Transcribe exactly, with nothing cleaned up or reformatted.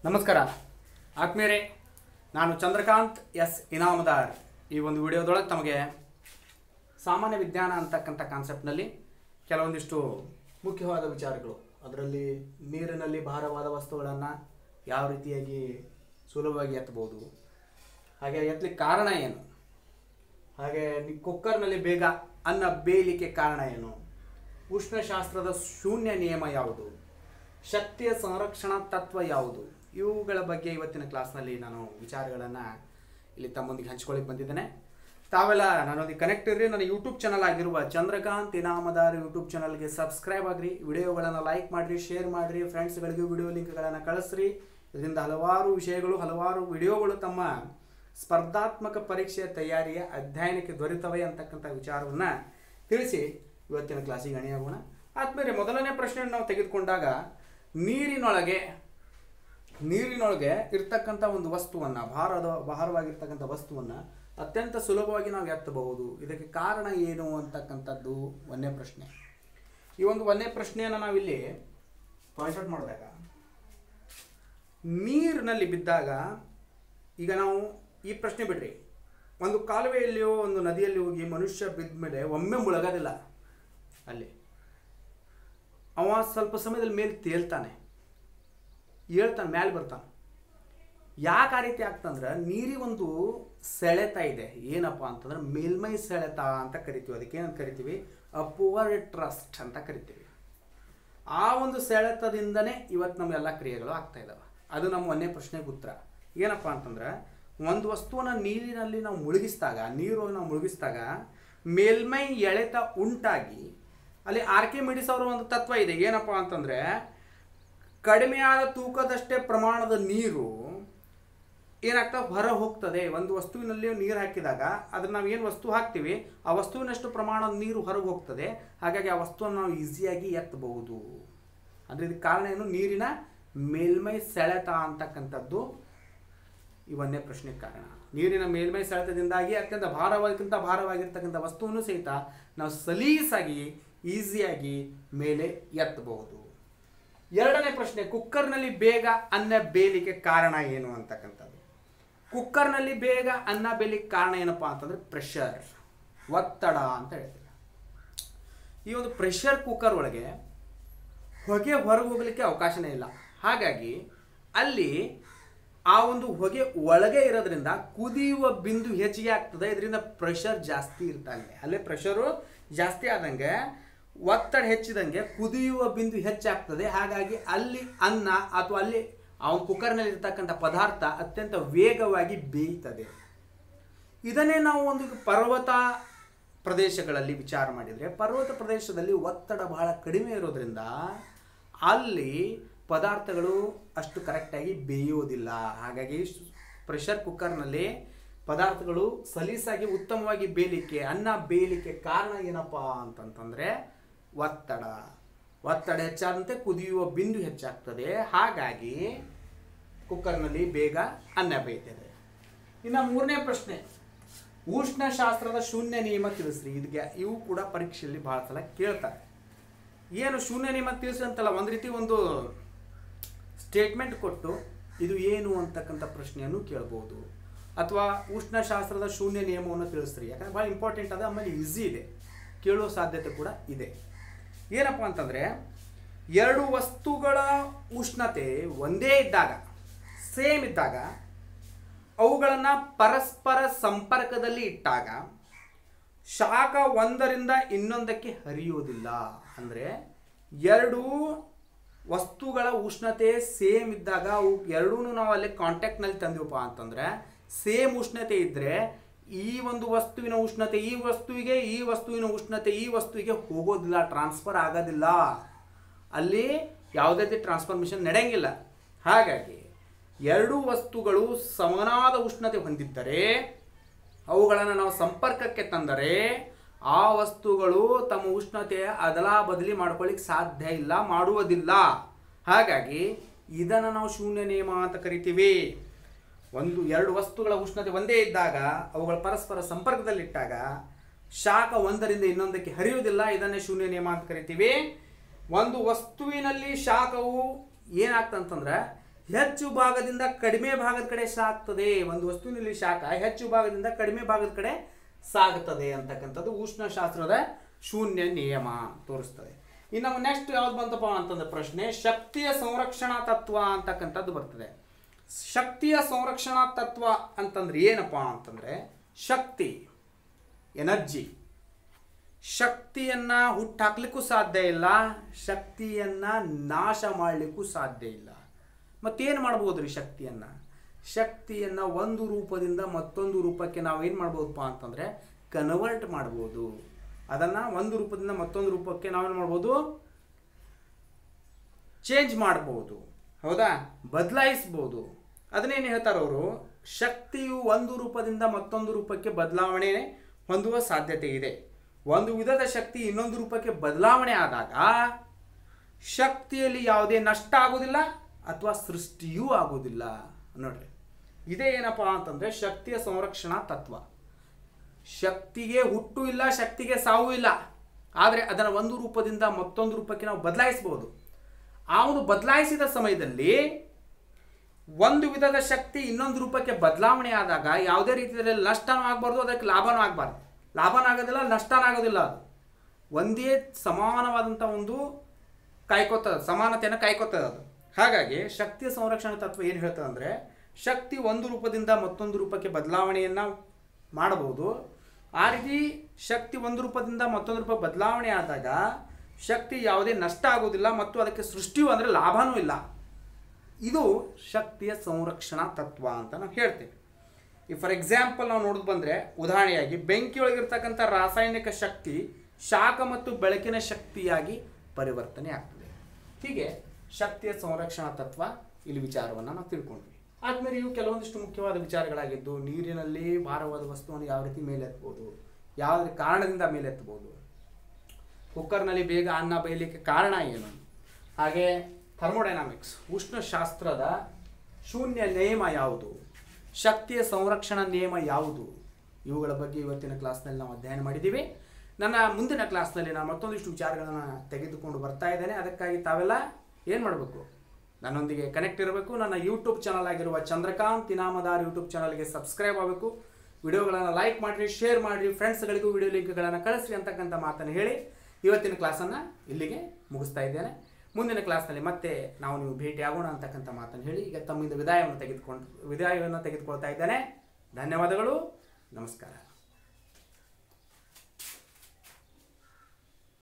ನಮಸ್ಕಾರ ಆತ್ಮೀಯರೇ, ನಾನು ಚಂದ್ರಕಾಂತ್ ಎಸ್ ಇನಾಮದಾರ್. ಈ ಒಂದು ವಿಡಿಯೋದೊಳಗೆ ತಮಗೆ ಸಾಮಾನ್ಯ ವಿಜ್ಞಾನ ಅಂತಕ್ಕಂಥ ಕಾನ್ಸೆಪ್ಟ್ನಲ್ಲಿ ಕೆಲವೊಂದಿಷ್ಟು ಮುಖ್ಯವಾದ ವಿಚಾರಗಳು, ಅದರಲ್ಲಿ ನೀರಿನಲ್ಲಿ ಭಾರವಾದ ವಸ್ತುಗಳನ್ನು ಯಾವ ರೀತಿಯಾಗಿ ಸುಲಭವಾಗಿ ಎತ್ತಬಹುದು, ಹಾಗೆ ಎತ್ತಲಿಕ್ಕೆ ಕಾರಣ ಏನು, ಹಾಗೆ ಕುಕ್ಕರ್ನಲ್ಲಿ ಬೇಗ ಅನ್ನ ಬೇಯಲಿಕ್ಕೆ ಕಾರಣ ಏನು, ಉಷ್ಣಶಾಸ್ತ್ರದ ಶೂನ್ಯ ನಿಯಮ ಯಾವುದು, ಶಕ್ತಿಯ ಸಂರಕ್ಷಣಾ ತತ್ವ ಯಾವುದು, ಇವುಗಳ ಬಗ್ಗೆ ಇವತ್ತಿನ ಕ್ಲಾಸ್ನಲ್ಲಿ ನಾನು ವಿಚಾರಗಳನ್ನು ಇಲ್ಲಿ ತಮ್ಮೊಂದಿಗೆ ಹಂಚ್ಕೊಳ್ಳಿಕ್ಕೆ ಬಂದಿದ್ದೇನೆ. ತಾವೆಲ್ಲ ನನ್ನೊಂದಿಗೆ ಕನೆಕ್ಟ್ ಇರ್ರಿ. ನನ್ನ ಯೂಟ್ಯೂಬ್ ಚಾನಲ್ ಆಗಿರುವ ಚಂದ್ರಕಾಂತ್ ಇನಾಮದಾರ್ ಯೂಟ್ಯೂಬ್ ಚಾನಲ್ಗೆ ಸಬ್ಸ್ಕ್ರೈಬ್ ಆಗಿರಿ, ವಿಡಿಯೋಗಳನ್ನು ಲೈಕ್ ಮಾಡಿರಿ, ಶೇರ್ ಮಾಡಿರಿ, ಫ್ರೆಂಡ್ಸ್ಗಳಿಗೂ ವಿಡಿಯೋ ಲಿಂಕ್ಗಳನ್ನು ಕಳಿಸ್ರಿ. ಇದರಿಂದ ಹಲವಾರು ವಿಷಯಗಳು, ಹಲವಾರು ವಿಡಿಯೋಗಳು ತಮ್ಮ ಸ್ಪರ್ಧಾತ್ಮಕ ಪರೀಕ್ಷೆಯ ತಯಾರಿಯ ಅಧ್ಯಯನಕ್ಕೆ ದೊರೆತವೆ ಅಂತಕ್ಕಂಥ ವಿಚಾರವನ್ನು ತಿಳಿಸಿ ಇವತ್ತಿನ ಕ್ಲಾಸಿಗೆ ಅಣಿಯಾಗೋಣ. ಆದ್ಮೇಲೆ ಮೊದಲನೇ ಪ್ರಶ್ನೆಯನ್ನು ನಾವು ತೆಗೆದುಕೊಂಡಾಗ, ನೀರಿನೊಳಗೆ ನೀರಿನೊಳಗೆ ಇರ್ತಕ್ಕಂಥ ಒಂದು ವಸ್ತುವನ್ನು, ಭಾರದ ಭಾರವಾಗಿರ್ತಕ್ಕಂಥ ವಸ್ತುವನ್ನು ಅತ್ಯಂತ ಸುಲಭವಾಗಿ ನಾವು ಎತ್ತಬಹುದು, ಇದಕ್ಕೆ ಕಾರಣ ಏನು ಅಂತಕ್ಕಂಥದ್ದು ಒಂದನೇ ಪ್ರಶ್ನೆ. ಈ ಒಂದು ಒಂದನೇ ಪ್ರಶ್ನೆಯನ್ನು ನಾವಿಲ್ಲಿ ಪಾಯಿಂಟ್ ಔಟ್ ಮಾಡಿದಾಗ, ನೀರಿನಲ್ಲಿ ಬಿದ್ದಾಗ, ಈಗ ನಾವು ಈ ಪ್ರಶ್ನೆ ಬಿಡ್ರಿ, ಒಂದು ಕಾಲುವೆಯಲ್ಲಿಯೋ ಒಂದು ನದಿಯಲ್ಲಿ ಹೋಗಿ ಮನುಷ್ಯ ಬಿದ್ದ ಮೇಲೆ ಒಮ್ಮೆ ಮುಳುಗೋದಿಲ್ಲ. ಅಲ್ಲಿ ಅವ ಸ್ವಲ್ಪ ಸಮಯದಲ್ಲಿ ಮೇಲೆ ತೇಲ್ತಾನೆ, ಹೇಳ್ತಾನೆ, ಮೇಲೆ ಬರ್ತಾನೆ. ಯಾಕೆ ಆ ರೀತಿ ಆಗ್ತಂದ್ರೆ ನೀರಿಗೊಂದು ಸೆಳೆತ ಇದೆ. ಏನಪ್ಪ ಅಂತಂದ್ರೆ ಮೇಲ್ಮೈ ಸೆಳೆತ ಅಂತ ಕರಿತೀವಿ. ಅದಕ್ಕೆ ಏನಂತ ಕರಿತೀವಿ? ಅಪ್ವರ್ಡ್ ಟ್ರಸ್ಟ್ ಅಂತ ಕರಿತೀವಿ. ಆ ಒಂದು ಸೆಳೆತದಿಂದನೇ ಇವತ್ತು ನಮ್ಮೆಲ್ಲ ಕ್ರಿಯೆಗಳು ಆಗ್ತಾ ಇದ್ದಾವೆ. ಅದು ನಮ್ಮ ಒಂದನೇ ಪ್ರಶ್ನೆಗೆ ಉತ್ತರ. ಏನಪ್ಪ ಅಂತಂದ್ರೆ, ಒಂದು ವಸ್ತುವನ್ನು ನೀರಿನಲ್ಲಿ ನಾವು ಮುಳುಗಿಸಿದಾಗ, ನೀರು ನಾವು ಮುಳುಗಿಸಿದಾಗ ಮೇಲ್ಮೈ ಎಳೆತ ಉಂಟಾಗಿ ಅಲ್ಲಿ ಆರ್ಕಿಮಿಡಿಸ್ ಅವರ ಒಂದು ತತ್ವ ಇದೆ. ಏನಪ್ಪ ಅಂತಂದರೆ, ಕಡಿಮೆಯಾದ ತೂಕದಷ್ಟೇ ಪ್ರಮಾಣದ ನೀರು ಏನಾಗ್ತಾ ಹೊರ ಹೋಗ್ತದೆ. ಒಂದು ವಸ್ತುವಿನಲ್ಲಿ ನೀರು ಹಾಕಿದಾಗ ಅದನ್ನು ನಾವು ಏನು ವಸ್ತು ಹಾಕ್ತೀವಿ, ಆ ವಸ್ತುವಿನಷ್ಟು ಪ್ರಮಾಣದ ನೀರು ಹೊರಗೆ ಹೋಗ್ತದೆ. ಹಾಗಾಗಿ ಆ ವಸ್ತುವನ್ನು ನಾವು ಈಸಿಯಾಗಿ ಎತ್ತಬಹುದು. ಅಂದರೆ ಇದಕ್ಕೆ ಕಾರಣ ಏನು? ನೀರಿನ ಮೇಲ್ಮೈ ಸೆಳೆತ ಅಂತಕ್ಕಂಥದ್ದು ಇವನ್ನೇ ಪ್ರಶ್ನೆಗೆ ಕಾರಣ. ನೀರಿನ ಮೇಲ್ಮೈ ಸೆಳೆತದಿಂದಾಗಿ ಅತ್ಯಂತ ಭಾರವಾಗಿಂತ ಭಾರವಾಗಿರ್ತಕ್ಕಂಥ ವಸ್ತುವನ್ನು ಸಹಿತ ನಾವು ಸಲೀಸಾಗಿ ಈಸಿಯಾಗಿ ಮೇಲೆ ಎತ್ತಬಹುದು. ಎರಡನೇ ಪ್ರಶ್ನೆ, ಕುಕ್ಕರ್ನಲ್ಲಿ ಬೇಗ ಅನ್ನ ಬೇಯಲಿಕ್ಕೆ ಕಾರಣ ಏನು ಅಂತಕ್ಕಂಥದ್ದು. ಕುಕ್ಕರ್ನಲ್ಲಿ ಬೇಗ ಅನ್ನ ಬೇಯಲಿಕ್ಕೆ ಕಾರಣ ಏನಪ್ಪ ಅಂತಂದರೆ ಪ್ರೆಷರ್, ಒತ್ತಡ ಅಂತ ಹೇಳ್ತೀವಿ. ಈ ಒಂದು ಪ್ರೆಷರ್ ಕುಕ್ಕರ್ ಒಳಗೆ ಹೊಗೆ ಹೊರಗೆ ಹೋಗಲಿಕ್ಕೆ ಅವಕಾಶನೇ ಇಲ್ಲ. ಹಾಗಾಗಿ ಅಲ್ಲಿ ಆ ಒಂದು ಹೊಗೆ ಒಳಗೆ ಇರೋದ್ರಿಂದ ಕುದಿಯುವ ಬಿಂದು ಹೆಚ್ಚಿಗೆ ಆಗ್ತದೆ. ಇದರಿಂದ ಪ್ರೆಷರ್ ಜಾಸ್ತಿ ಇರ್ತಾನೆ. ಅಲ್ಲೇ ಪ್ರೆಷರು ಜಾಸ್ತಿ ಆದಂಗೆ, ಒತ್ತಡ ಹೆಚ್ಚಿದಂಗೆ ಕುದಿಯುವ ಬಿಂದು ಹೆಚ್ಚಾಗ್ತದೆ. ಹಾಗಾಗಿ ಅಲ್ಲಿ ಅನ್ನ ಅಥವಾ ಅಲ್ಲಿ ಆ ಒಂದು ಕುಕ್ಕರ್ನಲ್ಲಿ ಇರ್ತಕ್ಕಂಥ ಪದಾರ್ಥ ಅತ್ಯಂತ ವೇಗವಾಗಿ ಬೇಯ್ತದೆ. ಇದನ್ನೇ ನಾವು ಒಂದು ಪರ್ವತ ಪ್ರದೇಶಗಳಲ್ಲಿ ವಿಚಾರ ಮಾಡಿದರೆ, ಪರ್ವತ ಪ್ರದೇಶದಲ್ಲಿ ಒತ್ತಡ ಬಹಳ ಕಡಿಮೆ ಇರೋದ್ರಿಂದ ಅಲ್ಲಿ ಪದಾರ್ಥಗಳು ಅಷ್ಟು ಕರೆಕ್ಟಾಗಿ ಬೇಯೋದಿಲ್ಲ. ಹಾಗಾಗಿ ಪ್ರೆಷರ್ ಕುಕ್ಕರ್ನಲ್ಲಿ ಪದಾರ್ಥಗಳು ಸಲೀಸಾಗಿ ಉತ್ತಮವಾಗಿ ಬೇಯಲಿಕ್ಕೆ, ಅನ್ನ ಬೇಯಲಿಕ್ಕೆ ಕಾರಣ ಏನಪ್ಪ ಅಂತಂತಂದರೆ ಒತ್ತಡ. ಒತ್ತಡ ಹೆಚ್ಚಾದಂತೆ ಕುದಿಯುವ ಬಿಂದು ಹೆಚ್ಚಾಗ್ತದೆ. ಹಾಗಾಗಿ ಕುಕ್ಕರ್ನಲ್ಲಿ ಬೇಗ ಅನ್ನ ಬೇಯ್ತದೆ. ಇನ್ನು ಮೂರನೇ ಪ್ರಶ್ನೆ, ಉಷ್ಣಶಾಸ್ತ್ರದ ಶೂನ್ಯ ನಿಯಮ ತಿಳಿಸ್ರಿ. ಇದಕ್ಕೆ ಇವು ಕೂಡ ಪರೀಕ್ಷೆಯಲ್ಲಿ ಭಾಳ ಸಲ ಕೇಳ್ತಾರೆ. ಏನು ಶೂನ್ಯ ನಿಯಮ ತಿಳಿಸ್ರಿ ಅಂತಲ್ಲ, ಒಂದು ರೀತಿ ಒಂದು ಸ್ಟೇಟ್ಮೆಂಟ್ ಕೊಟ್ಟು ಇದು ಏನು ಅಂತಕ್ಕಂಥ ಪ್ರಶ್ನೆಯನ್ನು ಕೇಳ್ಬೋದು. ಅಥವಾ ಉಷ್ಣಶಾಸ್ತ್ರದ ಶೂನ್ಯ ನಿಯಮವನ್ನು ತಿಳಿಸ್ರಿ. ಯಾಕಂದರೆ ಭಾಳ ಇಂಪಾರ್ಟೆಂಟ್ ಅದ, ಆಮೇಲೆ ಈಸಿ ಇದೆ, ಕೇಳುವ ಸಾಧ್ಯತೆ ಕೂಡ ಇದೆ. ಏನಪ್ಪ ಅಂತಂದರೆ, ಎರಡು ವಸ್ತುಗಳ ಉಷ್ಣತೆ ಒಂದೇ ಇದ್ದಾಗ, ಸೇಮ್ ಇದ್ದಾಗ, ಅವುಗಳನ್ನು ಪರಸ್ಪರ ಸಂಪರ್ಕದಲ್ಲಿ ಇಟ್ಟಾಗ ಶಾಖ ಒಂದರಿಂದ ಇನ್ನೊಂದಕ್ಕೆ ಹರಿಯೋದಿಲ್ಲ. ಅಂದರೆ ಎರಡು ವಸ್ತುಗಳ ಉಷ್ಣತೆ ಸೇಮ್ ಇದ್ದಾಗ ಅವು ಎರಡೂ ನಾವು ಅಲ್ಲಿ ಕಾಂಟ್ಯಾಕ್ಟ್ನಲ್ಲಿ ತಂದಿವಪ್ಪ ಅಂತಂದರೆ, ಸೇಮ್ ಉಷ್ಣತೆ ಇದ್ದರೆ ಈ ಒಂದು ವಸ್ತುವಿನ ಉಷ್ಣತೆ ಈ ವಸ್ತುವಿಗೆ, ಈ ವಸ್ತುವಿನ ಉಷ್ಣತೆ ಈ ವಸ್ತುವಿಗೆ ಹೋಗೋದಿಲ್ಲ, ಟ್ರಾನ್ಸ್ಫರ್ ಆಗೋದಿಲ್ಲ. ಅಲ್ಲಿ ಯಾವುದೇ ರೀತಿ ಟ್ರಾನ್ಸ್ಫಾರ್ಮೇಷನ್ ನಡೆಯಂಗಿಲ್ಲ. ಹಾಗಾಗಿ ಎರಡು ವಸ್ತುಗಳು ಸಮನಾದ ಉಷ್ಣತೆ ಹೊಂದಿದ್ದರೆ, ಅವುಗಳನ್ನು ನಾವು ಸಂಪರ್ಕಕ್ಕೆ ತಂದರೆ ಆ ವಸ್ತುಗಳು ತಮ್ಮ ಉಷ್ಣತೆ ಅದಲಾ ಬದಲಿ ಮಾಡ್ಕೊಳ್ಳಿಕ್ಕೆ ಸಾಧ್ಯ ಇಲ್ಲ, ಮಾಡುವುದಿಲ್ಲ. ಹಾಗಾಗಿ ಇದನ್ನು ನಾವು ಶೂನ್ಯ ನಿಯಮ ಅಂತ ಕರಿತೀವಿ. ಒಂದು ಎರಡು ವಸ್ತುಗಳ ಉಷ್ಣತೆ ಒಂದೇ ಇದ್ದಾಗ ಅವುಗಳ ಪರಸ್ಪರ ಸಂಪರ್ಕದಲ್ಲಿಟ್ಟಾಗ ಶಾಖ ಒಂದರಿಂದ ಇನ್ನೊಂದಕ್ಕೆ ಹರಿಯುವುದಿಲ್ಲ. ಇದನ್ನೇ ಶೂನ್ಯ ನಿಯಮ ಅಂತ ಕರಿತೀವಿ. ಒಂದು ವಸ್ತುವಿನಲ್ಲಿ ಶಾಖವು ಏನಾಗ್ತಂತಂದ್ರೆ ಹೆಚ್ಚು ಭಾಗದಿಂದ ಕಡಿಮೆ ಭಾಗದ ಕಡೆ ಸಾಗ್ತದೆ. ಒಂದು ವಸ್ತುವಿನಲ್ಲಿ ಶಾಖ ಹೆಚ್ಚು ಭಾಗದಿಂದ ಕಡಿಮೆ ಭಾಗದ ಕಡೆ ಸಾಗುತ್ತದೆ ಅಂತಕ್ಕಂಥದ್ದು ಉಷ್ಣಶಾಸ್ತ್ರದ ಶೂನ್ಯ ನಿಯಮ ತೋರಿಸ್ತದೆ. ಇನ್ನು ನೆಕ್ಸ್ಟ್ ಯಾವ್ದು ಬಂತಪ್ಪ ಅಂತಂದ್ರೆ ಪ್ರಶ್ನೆ ಶಕ್ತಿಯ ಸಂರಕ್ಷಣಾ ತತ್ವ ಅಂತಕ್ಕಂಥದ್ದು ಬರ್ತದೆ. ಶಕ್ತಿಯ ಸಂರಕ್ಷಣಾ ತತ್ವ ಅಂತಂದ್ರೆ ಏನಪ್ಪಾ ಅಂತಂದ್ರೆ ಶಕ್ತಿ ಎನರ್ಜಿ ಶಕ್ತಿಯನ್ನ ಹುಟ್ಟಾಕ್ಲಿಕ್ಕೂ ಸಾಧ್ಯ ಇಲ್ಲ, ಶಕ್ತಿಯನ್ನ ನಾಶ ಮಾಡಲಿಕ್ಕೂ ಸಾಧ್ಯ ಇಲ್ಲ. ಮತ್ತೇನು ಮಾಡ್ಬೋದ್ರಿ ಶಕ್ತಿಯನ್ನ? ಶಕ್ತಿಯನ್ನ ಒಂದು ರೂಪದಿಂದ ಮತ್ತೊಂದು ರೂಪಕ್ಕೆ ನಾವೇನು ಮಾಡ್ಬೋದಪ್ಪ ಅಂತಂದ್ರೆ ಕನ್ವರ್ಟ್ ಮಾಡ್ಬೋದು. ಅದನ್ನ ಒಂದು ರೂಪದಿಂದ ಮತ್ತೊಂದು ರೂಪಕ್ಕೆ ನಾವೇನು ಮಾಡ್ಬೋದು? ಚೇಂಜ್ ಮಾಡ್ಬೋದು. ಹೌದಾ? ಬದಲಾಯಿಸ್ಬೋದು. ಅದನ್ನೇನು ಹೇಳ್ತಾರೆ ಅವರು, ಶಕ್ತಿಯು ಒಂದು ರೂಪದಿಂದ ಮತ್ತೊಂದು ರೂಪಕ್ಕೆ ಬದಲಾವಣೆ ಹೊಂದುವ ಸಾಧ್ಯತೆ ಇದೆ. ಒಂದು ವಿಧದ ಶಕ್ತಿ ಇನ್ನೊಂದು ರೂಪಕ್ಕೆ ಬದಲಾವಣೆ ಆದಾಗ ಶಕ್ತಿಯಲ್ಲಿ ಯಾವುದೇ ನಷ್ಟ ಆಗೋದಿಲ್ಲ ಅಥವಾ ಸೃಷ್ಟಿಯೂ ಆಗೋದಿಲ್ಲ. ನೋಡ್ರಿ, ಇದೇ ಏನಪ್ಪ ಅಂತಂದ್ರೆ ಶಕ್ತಿಯ ಸಂರಕ್ಷಣಾ ತತ್ವ. ಶಕ್ತಿಗೆ ಹುಟ್ಟು ಇಲ್ಲ, ಶಕ್ತಿಗೆ ಸಾವು ಇಲ್ಲ. ಆದರೆ ಅದನ್ನು ಒಂದು ರೂಪದಿಂದ ಮತ್ತೊಂದು ರೂಪಕ್ಕೆ ನಾವು ಬದಲಾಯಿಸಬಹುದು. ಅವನು ಬದಲಾಯಿಸಿದ ಸಮಯದಲ್ಲಿ ಒಂದು ವಿಧದ ಶಕ್ತಿ ಇನ್ನೊಂದು ರೂಪಕ್ಕೆ ಬದಲಾವಣೆ ಆದಾಗ ಯಾವುದೇ ರೀತಿಯಲ್ಲಿ ನಷ್ಟನೂ ಆಗಬಾರ್ದು, ಅದಕ್ಕೆ ಲಾಭನೂ ಆಗಬಾರ್ದು. ಲಾಭನೂ ಆಗೋದಿಲ್ಲ, ನಷ್ಟನೂ ಆಗೋದಿಲ್ಲ. ಅದು ಒಂದೇ ಸಮಾನವಾದಂಥ ಒಂದು ಕಾಯ್ಕೋತದ ಸಮಾನತೆಯನ್ನು ಕಾಯ್ಕೋತದೆ ಅದು. ಹಾಗಾಗಿ ಶಕ್ತಿಯ ಸಂರಕ್ಷಣಾ ತತ್ವ ಏನು ಹೇಳ್ತದೆ ಅಂದರೆ ಶಕ್ತಿ ಒಂದು ರೂಪದಿಂದ ಮತ್ತೊಂದು ರೂಪಕ್ಕೆ ಬದಲಾವಣೆಯನ್ನು ಮಾಡಬಹುದು. ಆ ರೀತಿ ಶಕ್ತಿ ಒಂದು ರೂಪದಿಂದ ಮತ್ತೊಂದು ರೂಪ ಬದಲಾವಣೆ ಆದಾಗ ಶಕ್ತಿ ಯಾವುದೇ ನಷ್ಟ ಆಗೋದಿಲ್ಲ ಮತ್ತು ಅದಕ್ಕೆ ಸೃಷ್ಟಿಯು ಅಂದರೆ ಲಾಭನೂ ಇಲ್ಲ. ಇದು ಶಕ್ತಿಯ ಸಂರಕ್ಷಣಾ ತತ್ವ ಅಂತ ನಾವು ಹೇಳ್ತೇವೆ. ಈ ಫಾರ್ ಎಕ್ಸಾಂಪಲ್ ನಾವು ನೋಡೋದು ಬಂದರೆ ಉದಾಹರಣೆಯಾಗಿ ಬೆಂಕಿಯೊಳಗಿರ್ತಕ್ಕಂಥ ರಾಸಾಯನಿಕ ಶಕ್ತಿ ಶಾಖ ಮತ್ತು ಬೆಳಕಿನ ಶಕ್ತಿಯಾಗಿ ಪರಿವರ್ತನೆ ಆಗ್ತದೆ. ಹೀಗೆ ಶಕ್ತಿಯ ಸಂರಕ್ಷಣಾ ತತ್ವ ಇಲ್ಲಿ ವಿಚಾರವನ್ನು ನಾವು ತಿಳ್ಕೊಂಡ್ವಿ. ಆದ್ಮೇಲೆ ಇವು ಕೆಲವೊಂದಿಷ್ಟು ಮುಖ್ಯವಾದ ವಿಚಾರಗಳಾಗಿದ್ದು, ನೀರಿನಲ್ಲಿ ಭಾರವಾದ ವಸ್ತುವನ್ನು ಯಾವ ರೀತಿ ಮೇಲೆತ್ಬೋದು, ಯಾವ ಕಾರಣದಿಂದ ಮೇಲೆತ್ತಬಹುದು, ಕುಕ್ಕರ್ನಲ್ಲಿ ಬೇಗ ಅನ್ನ ಬೇಯಲಿಕ್ಕೆ ಕಾರಣ ಏನು, ಹಾಗೆ ಥರ್ಮೋಡೈನಾಮಿಕ್ಸ್ ಉಷ್ಣಶಾಸ್ತ್ರದ ಶೂನ್ಯ ನಿಯಮ ಯಾವುದು, ಶಕ್ತಿಯ ಸಂರಕ್ಷಣಾ ನಿಯಮ ಯಾವುದು, ಇವುಗಳ ಬಗ್ಗೆ ಇವತ್ತಿನ ಕ್ಲಾಸ್ನಲ್ಲಿ ನಾವು ಅಧ್ಯಯನ ಮಾಡಿದ್ದೀವಿ. ನನ್ನ ಮುಂದಿನ ಕ್ಲಾಸ್ನಲ್ಲಿ ನಾನು ಮತ್ತೊಂದಿಷ್ಟು ವಿಚಾರಗಳನ್ನು ತೆಗೆದುಕೊಂಡು ಬರ್ತಾ ಇದ್ದೇನೆ. ಅದಕ್ಕಾಗಿ ತಾವೆಲ್ಲ ಏನು ಮಾಡಬೇಕು? ನನ್ನೊಂದಿಗೆ ಕನೆಕ್ಟ್ ಇರಬೇಕು. ನನ್ನ ಯೂಟ್ಯೂಬ್ ಚಾನಲ್ ಆಗಿರುವ ಚಂದ್ರಕಾಂತ್ ಇನಾಮದಾರ್ ಯೂಟ್ಯೂಬ್ ಚಾನಲ್ಗೆ ಸಬ್ಸ್ಕ್ರೈಬ್ ಆಗಬೇಕು. ವಿಡಿಯೋಗಳನ್ನು ಲೈಕ್ ಮಾಡಿರಿ, ಶೇರ್ ಮಾಡಿರಿ, ಫ್ರೆಂಡ್ಸ್ಗಳಿಗೂ ವಿಡಿಯೋ ಲಿಂಕ್ಗಳನ್ನು ಕಳಿಸ್ರಿ ಅಂತಕ್ಕಂಥ ಮಾತನ್ನು ಹೇಳಿ ಇವತ್ತಿನ ಕ್ಲಾಸನ್ನು ಇಲ್ಲಿಗೆ ಮುಗಿಸ್ತಾ ಇದ್ದೇನೆ. ಮುಂದಿನ ಕ್ಲಾಸ್ನಲ್ಲಿ ಮತ್ತೆ ನಾವು ನೀವು ಭೇಟಿ ಆಗೋಣ ಅಂತಕ್ಕಂಥ ಮಾತನ್ನು ಹೇಳಿ ಈಗ ತಮ್ಮಿಂದ ವಿದಾಯವನ್ನು ತೆಗೆದುಕೊಂಡು ವಿದಾಯವನ್ನು ತೆಗೆದುಕೊಳ್ತಾ ಇದ್ದೇನೆ. ಧನ್ಯವಾದಗಳು. ನಮಸ್ಕಾರ.